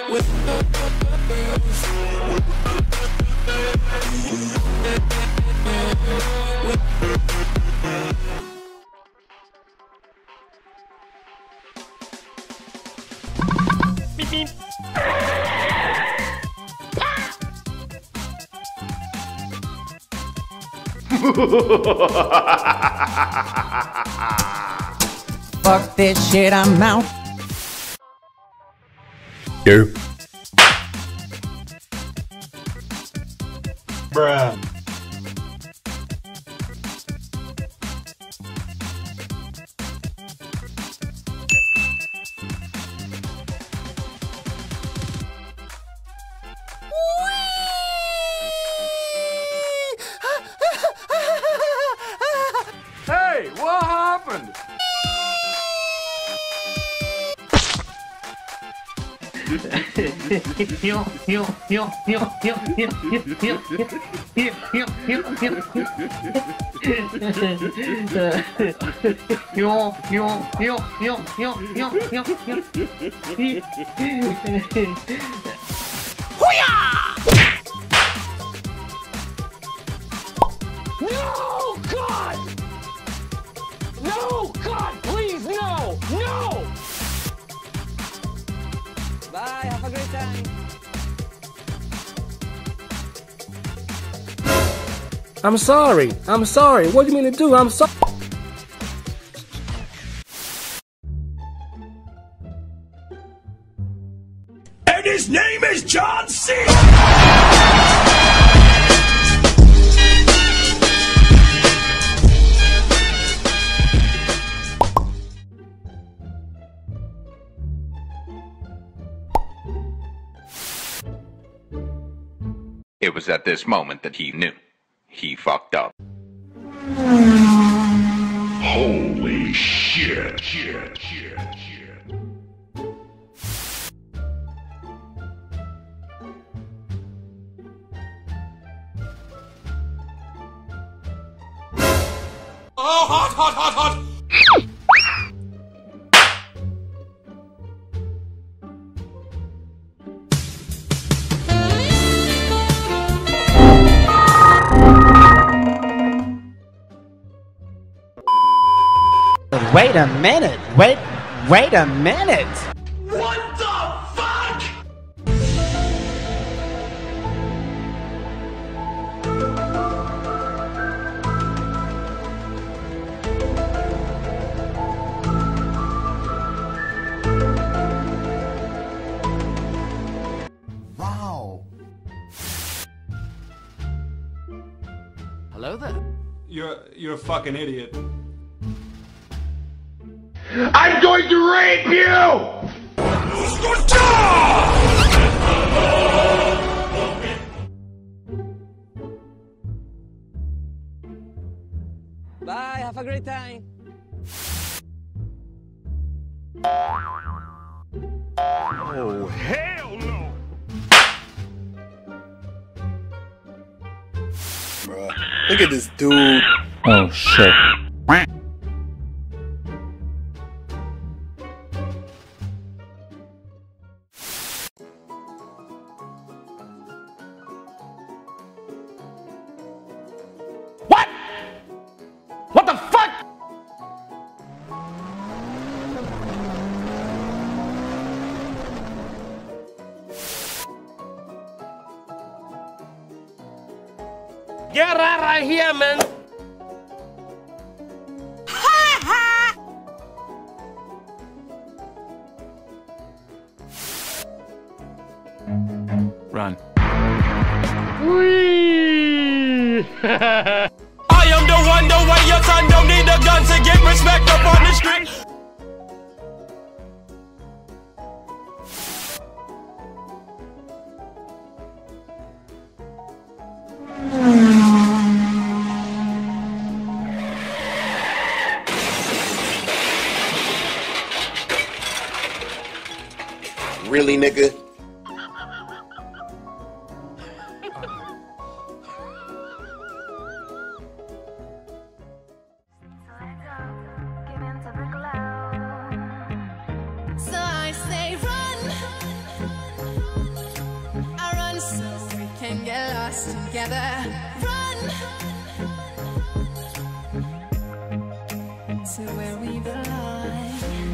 Beep beep. Fuck this shit, I'm out. Yo. Bruh. Hey, what happened? No, God! No, God, please, no! No! Bye, have a great time. I'm sorry. I'm sorry. What do you mean to do? I'm sorry. And his name is John C. It was at this moment that he knew. He fucked up. Holy shit. Oh, hot, hot, hot, hot! Wait a minute. Wait a minute. What the fuck? Wow. Hello there. You're a fucking idiot. I'm going to rape you! Bye, have a great time. Oh, hell no! Bruh, look at this dude. Oh shit. What the fuck? Get right here, man. Run. Whee! I am the one, the way your son don't need a gun to get respect up on the street. Really, nigga? So I say run. us together. Run to where we belong.